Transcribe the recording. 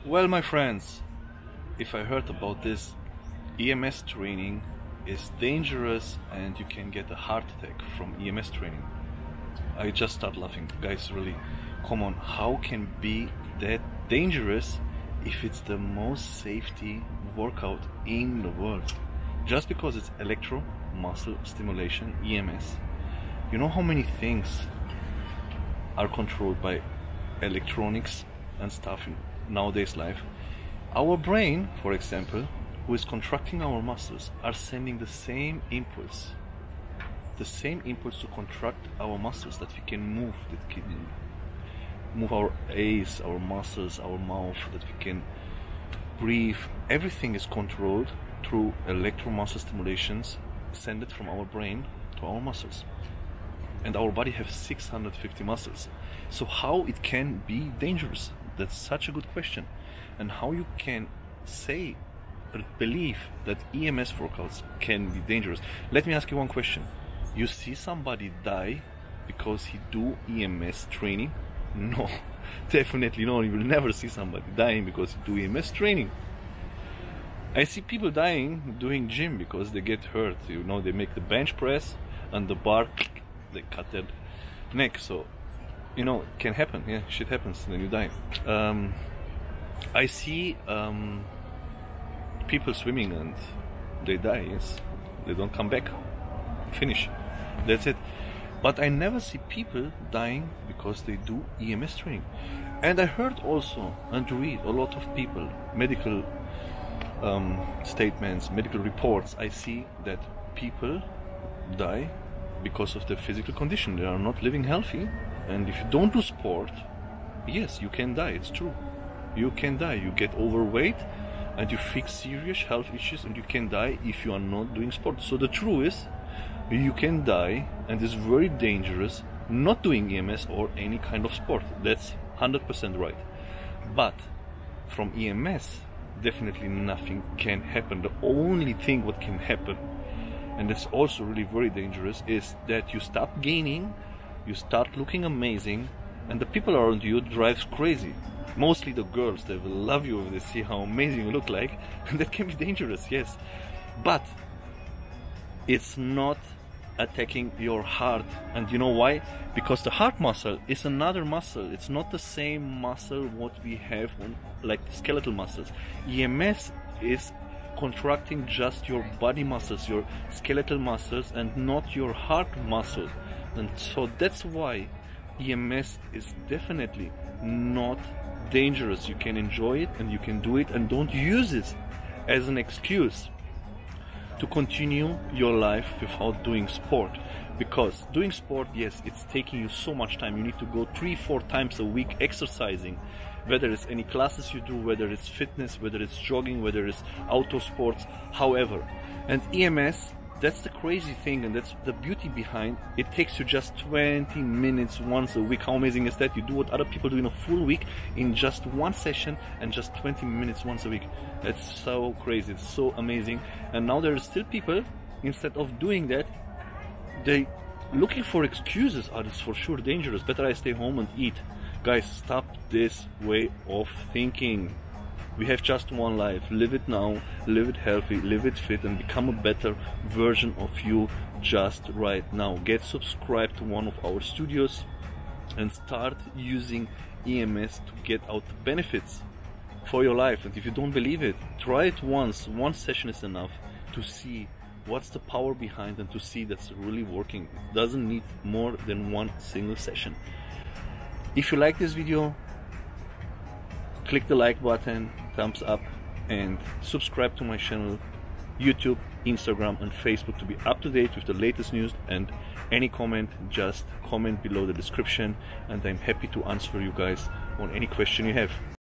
Well, my friends, if I heard about this, EMS training is dangerous and you can get a heart attack from EMS training, I just start laughing. Guys, really, come on, how can be that dangerous if it's the most safety workout in the world? Just because it's electro muscle stimulation, EMS. You know how many things are controlled by electronics and stuff in nowadays life? Our brain, for example, who is contracting our muscles, are sending the same impulse to contract our muscles, that we can move, that can move our eyes, our muscles, our mouth, that we can breathe. Everything is controlled through electromuscle stimulations sent it from our brain to our muscles. And our body has 650 muscles. So how it can be dangerous? That's such a good question. And how you can say or believe that EMS workouts can be dangerous? Let me ask you one question. You see somebody die because he do EMS training? No, definitely no. You will never see somebody dying because he do EMS training. I see people dying doing gym because they get hurt. You know, they make the bench press and the bar, they cut their neck. So, you know, it can happen. Yeah, shit happens, and then you die. I see people swimming and they die. Yes, they don't come back. Finish. That's it. But I never see people dying because they do EMS training. And I heard also and read a lot of people, medical statements, medical reports. I see that people die because of their physical condition. They are not living healthy. And if you don't do sport, yes, you can die. It's true. You can die. You get overweight and you fix serious health issues, and you can die if you are not doing sport. So the truth is, you can die, and it's very dangerous not doing EMS or any kind of sport. That's 100% right. But from EMS, definitely nothing can happen. The only thing what can happen, and it's also really very dangerous, is that you stop gaining, you start looking amazing, and the people around you drives crazy. Mostly the girls, they will love you if they see how amazing you look like, and that can be dangerous, yes. But it's not attacking your heart. And you know why? Because the heart muscle is another muscle. It's not the same muscle what we have on, like, the skeletal muscles. EMS is contracting just your body muscles, your skeletal muscles, and not your heart muscle. And so that's why EMS is definitely not dangerous. You can enjoy it and you can do it, and don't use it as an excuse to continue your life without doing sport. Because doing sport, yes, it's taking you so much time. You need to go 3-4 times a week exercising, whether it's any classes you do, whether it's fitness, whether it's jogging, whether it's outdoor sports, however. And EMS, that's the crazy thing, and that's the beauty behind it. Takes you just 20 minutes once a week. How amazing is that? You do what other people do in a full week in just one session, and just 20 minutes once a week. That's so crazy. It's so amazing. And now there are still people, instead of doing that, they looking for excuses. Oh, it's for sure dangerous. Better I stay home and eat. Guys, stop this way of thinking. We have just one life. Live it now, live it healthy, live it fit, and become a better version of you just right now. Get subscribed to one of our studios and start using EMS to get out the benefits for your life. And if you don't believe it, try it once. One session is enough to see what's the power behind, and to see that's really working. It doesn't need more than one single session. If you like this video, click the like button, thumbs up, and subscribe to my channel, YouTube, Instagram, and Facebook to be up to date with the latest news. And any comment, just comment below the description, and I'm happy to answer you guys on any question you have.